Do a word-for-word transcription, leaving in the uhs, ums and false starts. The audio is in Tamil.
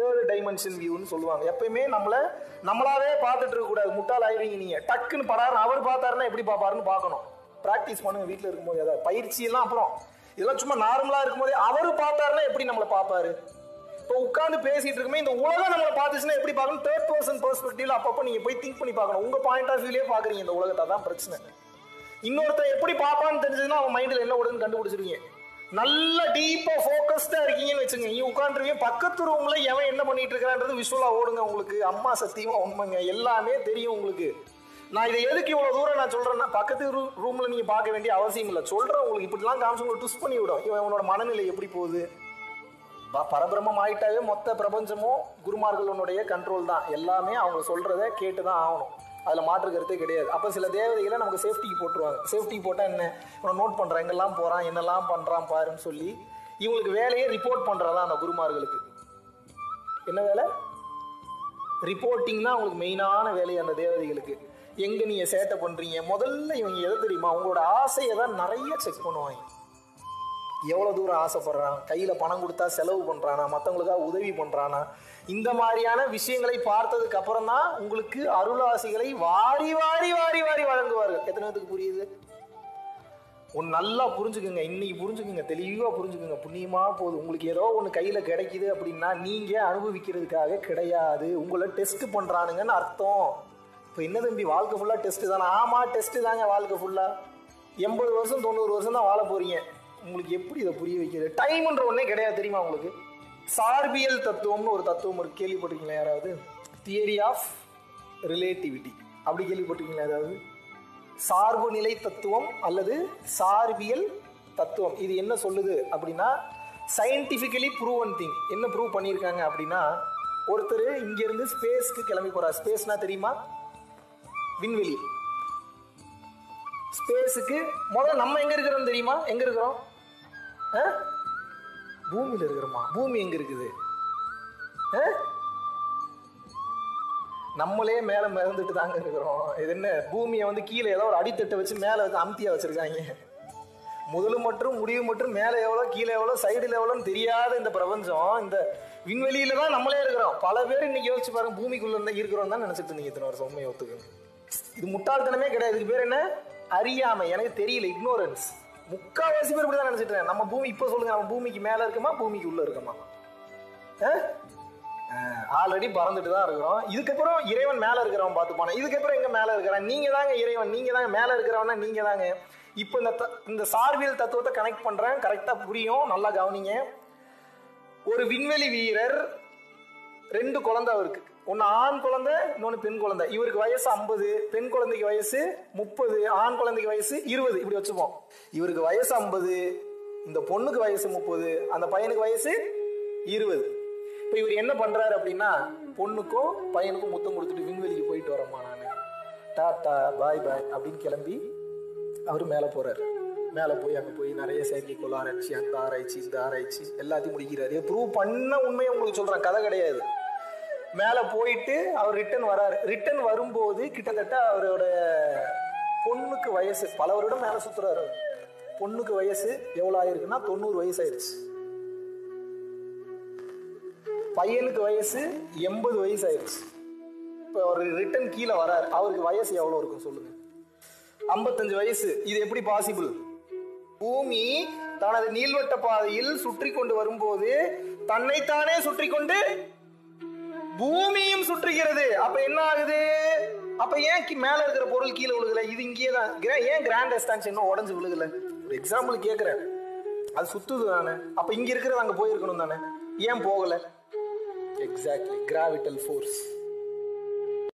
தேர்ட் டைமென்ஷன் வியூன்னு சொல்லுவாங்க. எப்பயுமே நம்மள நம்மளாவே பார்த்துட்டு இருக்க கூடாது. முட்டாள் ஆயிருவீங்க நீங்க. டக்குன்னு படாரு அவர் பார்த்தாருன்னா எப்படி பார்ப்பாருன்னு பார்க்கணும். பிராக்டிஸ் பண்ணுங்க வீட்டில் இருக்கும்போது. ஏதாவது பயிற்சி எல்லாம் அப்புறம் இதெல்லாம் சும்மா நார்மலா இருக்கும்போது அவரு பார்த்தாருன்னா எப்படி நம்மளை பார்ப்பாரு. இப்போ உட்காந்து பேசிட்டு இருக்குமே இந்த உலகம் நம்மளை பார்த்துச்சுன்னா எப்படி பார்க்கணும். தேர்ட் பர்சன் பெர்ஸ்பெக்டிவ்ல அப்பப்போ நீங்க போய் திங்க் பண்ணி பார்க்கணும். உங்க பாயிண்ட் ஆஃப் வியூலயே பாக்குறீங்க இந்த உலகத்தை. தான் பிரச்சனை. இன்னொருத்தர் எப்படி பார்ப்பான்னு தெரிஞ்சதுன்னா அவன் மைண்ட்ல என்ன ஓடுன்னு கண்டுபிடிச்சிருவீங்க. நல்ல டீப்பா போக்கஸ்டா இருக்கீங்கன்னு வச்சுங்க, நீ உட்காந்துருவீங்க. பக்கத்து ரூம்ல எவன் என்ன பண்ணிட்டு இருக்கான்றது விஷுவலா ஓடுங்க உங்களுக்கு. அம்மா சத்தியமா உண்மைங்க, எல்லாமே தெரியும் உங்களுக்கு. நான் இதை எதுக்கு இவ்வளவு தூரம் நான் சொல்றேன்னா, பக்கத்து ரூம்ல நீங்க பார்க்க வேண்டிய அவசியம் இல்லை. சொல்றேன் உங்களுக்கு. இப்படிலாம் காமிச்சு உங்களுக்கு ட்விஸ்ட் பண்ணி விடும். இவன் உன்னோட மனநிலை எப்படி போகுது. பரபிரம்மம் ஆயிட்டாவே மொத்த பிரபஞ்சமும் குருமார்களுடைய கண்ட்ரோல் தான். எல்லாமே அவங்க சொல்றதை கேட்டுதான் ஆகணும். அதில் மாற்று கருத்தே கிடையாது. அப்போ சில தேவதைகளை நமக்கு சேஃப்டிக்கு போட்டுருவாங்க. சேஃப்டிக்கு போட்டால் என்ன, இவனை நோட் பண்ணுறான், எங்கெல்லாம் போகிறான், என்னெல்லாம் பண்ணுறான் பாருன்னு சொல்லி இவங்களுக்கு வேலையே ரிப்போர்ட் பண்ணுறதா அந்த குருமார்களுக்கு. என்ன வேலை? ரிப்போர்ட்டிங் தான் அவங்களுக்கு மெயினான வேலை அந்த தேவதைகளுக்கு. எங்கே நீங்கள் சேட்டை பண்ணுறீங்க, முதல்ல இவங்க எதை தெரியுமா, அவங்களோட ஆசையை தான் நிறைய செக் பண்ணுவாங்க. எவ்வளோ தூரம் ஆசைப்படுறான், கையில் பணம் கொடுத்தா செலவு பண்ணுறானா, மற்றவங்களுக்காக உதவி பண்ணுறானா, இந்த மாதிரியான விஷயங்களை பார்த்ததுக்கு அப்புறம் தான் உங்களுக்கு அருளாசிகளை வாரி வாரி வாரி வாரி வழங்குவார்கள். எத்தனை பேருக்கு புரியுது? ஒன்று நல்லா புரிஞ்சுக்குங்க, இன்னைக்கு புரிஞ்சுக்குங்க, தெளிவாக புரிஞ்சுக்குங்க. புண்ணியமா போகுது. உங்களுக்கு ஏதோ ஒன்று கையில் கிடைக்குது அப்படின்னா நீங்கள் அனுபவிக்கிறதுக்காக கிடையாது, உங்களை டெஸ்ட் பண்ணுறானுங்கன்னு அர்த்தம். இப்போ என்ன தம்பி வாழ்க்கை ஃபுல்லாக டெஸ்ட்டு தானே? ஆமாம், டெஸ்ட்டு தாங்க வாழ்க்கை ஃபுல்லாக. எண்பது வருஷம் தொண்ணூறு வருஷம் தான் வாழ போகிறீங்க. உங்களுக்கு எப்படி இதை புரிய வைக்கிறது? டைம்ன்ற ஒன்றே கிடையாது தெரியுமா உங்களுக்கு? சார்பியல் தத்துவம்னு ஒரு தத்துவம் இருக்கு, கேள்விப்பட்டிருக்கீங்களா யாராவது? தியரி ஆஃப் ரிலேட்டிவிட்டி அப்படி கேள்விப்பட்டிருக்கீங்களா ஏதாவது? சார்பு நிலை தத்துவம் அல்லது சார்பியல் தத்துவம். இது என்ன சொல்லுது அப்படின்னா, சயின்டிஃபிக்கலி ப்ரூவன் திங். என்ன ப்ரூவ் பண்ணியிருக்காங்க அப்படின்னா, ஒருத்தர் இங்கிருந்து ஸ்பேஸ்க்கு கிளம்பி போறார். ஸ்பேஸ்னா தெரியுமா? விண்வெளி. ஸ்பேஸுக்கு முதல்ல நம்ம எங்க இருக்கிறோம் தெரியுமா? எங்க இருக்கிறோம்? பூமியில இருக்கிறோமா? பூமி எங்க இருக்குது? நம்மளே மேல மிதந்துட்டு தாங்க இருக்கிறோம். இது என்ன, பூமியை வந்து கீழே ஏதோ ஒரு அடித்தட்டை வச்சு மேல வச்சு அமுத்தியா வச்சிருக்காங்க. முதல் மற்றும் முடிவு மற்றும் மேலே எவ்வளோ கீழே எவ்வளோ சைடுல எவ்வளோன்னு தெரியாத இந்த பிரபஞ்சம், இந்த விண்வெளியில தான் நம்மளே இருக்கிறோம். பல பேர் இன்னைக்கு யோசிச்சு பாருங்க, பூமிக்குள்ள இருந்தா இருக்கிறோம் தான் நினைச்சிட்டு இருந்தீங்க இத்தனை வருஷம். உண்மையை ஒத்துக்குங்க. இது முட்டாள்தனமே கிடையாது. இதுக்கு பேர் என்ன? அறியாமை. எனக்கு தெரியல, இக்னோரன்ஸ். முக்கால்வாசி பேர் இப்படிதான் நினைச்சிட்டு இருக்கேன். நம்ம பூமி இப்ப சொல்லுங்க, நம்ம பூமிக்கு மேல இருக்கமா பூமிக்கு உள்ள இருக்கமா? ஆல்ரெடி பறந்துட்டு தான் இருக்கிறோம். இதுக்கப்புறம் இறைவன் மேல இருக்கிறவன் பார்த்துப்பான. இதுக்கப்புறம் எங்க மேல இருக்கிறான்? நீங்க தாங்க இறைவன், நீங்க தாங்க மேல இருக்கிறவனா, நீங்க தாங்க. இப்ப இந்த இந்த சார்பியல் தத்துவத்தை கனெக்ட் பண்றேன், கரெக்டா புரியும், நல்லா கவனிங்க. ஒரு விண்வெளி வீரர், ரெண்டு குழந்தை அவருக்கு, ஒன்னு ஆண் குழந்தை இன்னொன்னு பெண் குழந்தை. இவருக்கு வயசு ஐம்பது, பெண் குழந்தைக்கு வயசு முப்பது, ஆண் குழந்தைக்கு வயசு இருபது. இப்படி வச்சுப்போம். இவருக்கு வயசு ஐம்பது, இந்த பொண்ணுக்கு வயசு முப்பது, அந்த பையனுக்கு வயசு இருபது. இப்ப இவர் என்ன பண்றாரு அப்படின்னா, பொண்ணுக்கும் பையனுக்கும் முத்தம் கொடுத்துட்டு விண்வெளிக்கு போயிட்டு வரமா, நானு டாட்டா பாய் பாய் அப்படின்னு கிளம்பி அவரு மேல போறாரு. மேல போய் அங்க போய் நிறைய செயற்கைக்கோள் ஆராய்ச்சி, அந்த ஆராய்ச்சி இந்த ஆராய்ச்சி எல்லாத்தையும் முடிக்கிறாரு. ப்ரூவ் பண்ண உண்மையை உங்களுக்கு சொல்றேன், கதை கிடையாது. மேல போயிட்டு அவர் ரிட்டர்ன் வராரு. ரிட்டர்ன் வரும்போது கிட்டத்தட்ட அவரோட பொண்ணுக்கு வயசு, பல வருடம் மேல சுத்துறாரு. பொண்ணுக்கு வயசு எவ்வளவு ஆயிருக்குன்னா தொண்ணூறு வயசு ஆயிடுச்சு. பையனுக்கு வயசு எண்பது வயசு ஆயிடுச்சு. இப்ப அவர் ரிட்டர்ன் கீழே வராரு. அவருக்கு வயசு எவ்வளவு இருக்கும் சொல்லுங்க? ஐம்பத்தஞ்சு வயசு. இது எப்படி பாசிபிள்? பூமி தனது நீள்வட்ட பாதையில் சுற்றி கொண்டு வரும்போது தன்னைத்தானே சுற்றி கொண்டு பூமியும் சுற்றுகிறது. அப்ப என்ன ஆகுது? அப்ப ஏன் மேல இருக்கிற பொருள் கீழே விழுகல? இது இங்கேயே தான். ஏன் கிராண்ட் எக்ஸ்டான்ஷன் உடஞ்சு விழுகல? ஒரு எக்ஸாம்பிள் கேட்கிறேன். அது சுத்துது தானே. அப்ப இங்க இருக்கிறது அங்க போயிருக்கணும் தானே, ஏன் போகல? Exactly, gravitational force.